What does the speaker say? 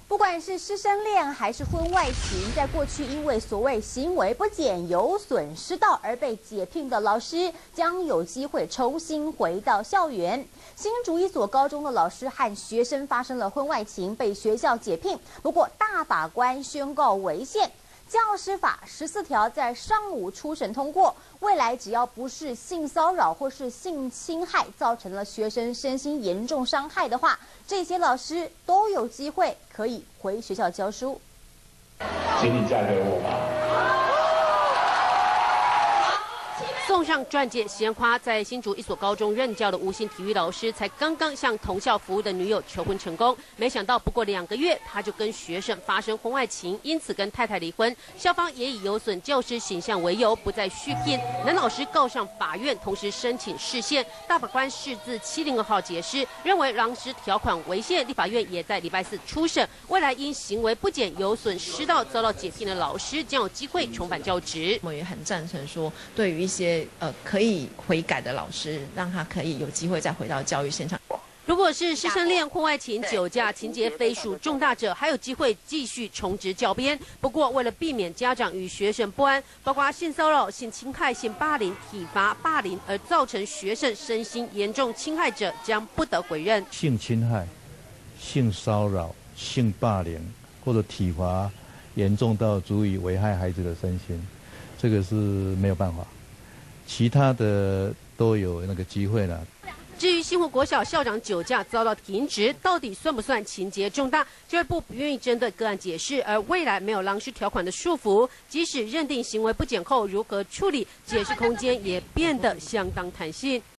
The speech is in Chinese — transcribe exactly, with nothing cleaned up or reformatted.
不管是师生恋还是婚外情，在过去因为所谓行为不检有损师道而被解聘的老师，将有机会重新回到校园。新竹一所高中的老师和学生发生了婚外情，被学校解聘，不过大法官宣告违宪。教师法十四条在上午初审通过，未来只要不是性骚扰或是性侵害造成了学生身心严重伤害的话，这些老师都有机会可以回学校教书。 请你嫁给我吧。 送上钻戒鲜花，在新竹一所高中任教的吴姓体育老师，才刚刚向同校服务的女友求婚成功，没想到不过两个月，他就跟学生发生婚外情，因此跟太太离婚。校方也以有损教师形象为由，不再续聘。男老师告上法院，同时申请释宪。大法官释字七零二号解释，认为狼师条款违宪。立法院也在礼拜四初审，未来因行为不检有损师道遭到解聘的老师，将有机会重返教职。 我也很赞成说，对于一些呃，可以悔改的老师，让他可以有机会再回到教育现场。 如果是师生恋、婚外情、酒驾情节非属重大者，还有机会继续重执教鞭。不过，为了避免家长与学生不安，包括性骚扰、性侵害、性霸凌、体罚、霸凌而造成学生身心严重侵害者，将不得回任。 性侵害、性骚扰、性霸凌或者体罚严重到足以危害孩子的身心，这个是没有办法。其他的都有那个机会了。 至于新湖国小校长酒驾遭到停职，到底算不算情节重大？教育部不愿意针对个案解释，而未来没有狼师条款的束缚，即使认定行为不检后，如何处理，解释空间也变得相当弹性。